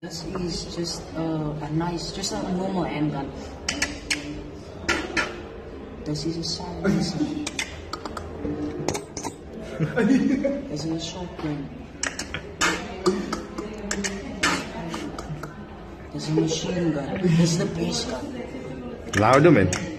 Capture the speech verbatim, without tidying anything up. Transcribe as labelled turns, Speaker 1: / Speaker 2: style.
Speaker 1: This is just uh, a nice, just a normal handgun. This is a silencer. This is a shotgun. This is a machine gun. This is the base gun.
Speaker 2: Louder, man.